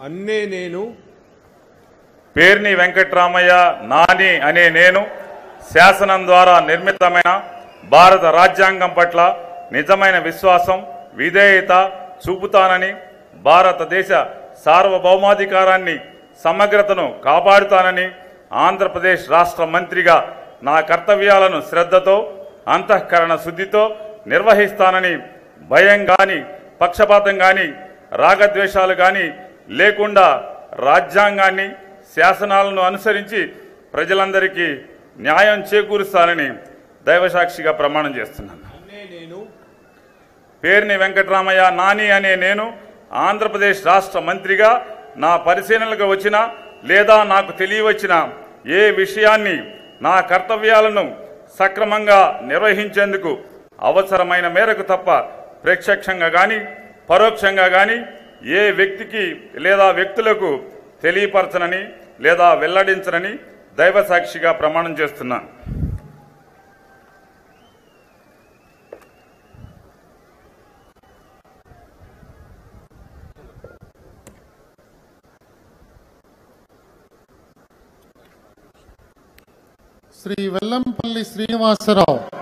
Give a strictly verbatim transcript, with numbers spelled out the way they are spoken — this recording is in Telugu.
అన్నే నేను పేర్ని వెంకట్రామయ్య నాని అనే నేను శాసనం ద్వారా నిర్మితమైన భారత రాజ్యాంగం పట్ల నిజమైన విశ్వాసం విధేయత చూపుతానని, భారతదేశ సార్వభౌమాధికారాన్ని సమగ్రతను కాపాడుతానని, ఆంధ్రప్రదేశ్ రాష్ట్ర మంత్రిగా నా కర్తవ్యాలను శ్రద్ధతో అంతఃకరణ శుద్ధితో నిర్వహిస్తానని, భయం గాని పక్షపాతం గాని రాగద్వేషాలు గాని లేకుండా రాజ్యాంగాన్ని శాసనాలను అనుసరించి ప్రజలందరికీ న్యాయం చేకూరుస్తానని దైవసాక్షిగా ప్రమాణం చేస్తున్నాను. నేను పేర్ని వెంకట్రామయ్య నాని అనే నేను ఆంధ్రప్రదేశ్ రాష్ట్ర మంత్రిగా నా పరిశీలనకు వచ్చిన లేదా నాకు తెలియవచ్చిన ఏ విషయాన్ని నా కర్తవ్యాలను సక్రమంగా నిర్వహించేందుకు అవసరమైన మేరకు తప్ప ప్రత్యక్షంగా కానీ పరోక్షంగా కానీ ఏ వ్యక్తికి లేదా వ్యక్తులకు తెలియపరచనని లేదా వెల్లడించనని దైవసాక్షిగా ప్రమాణం చేస్తున్నాను. శ్రీ వెల్లంపల్లి శ్రీనివాసరావు.